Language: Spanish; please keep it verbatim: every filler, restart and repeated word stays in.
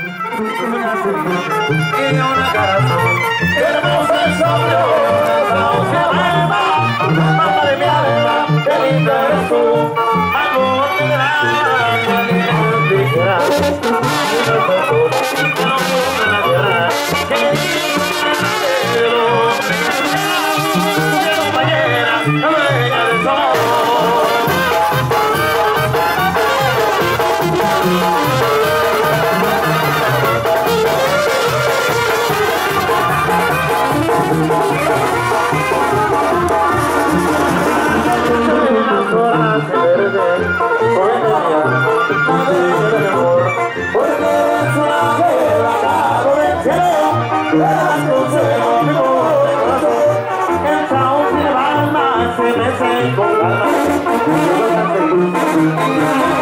y una cara azul. Hermosa es sobre una se alma, alma de mi alma, qué linda eres tú. Algo de gran, qué linda es tu se me con calma.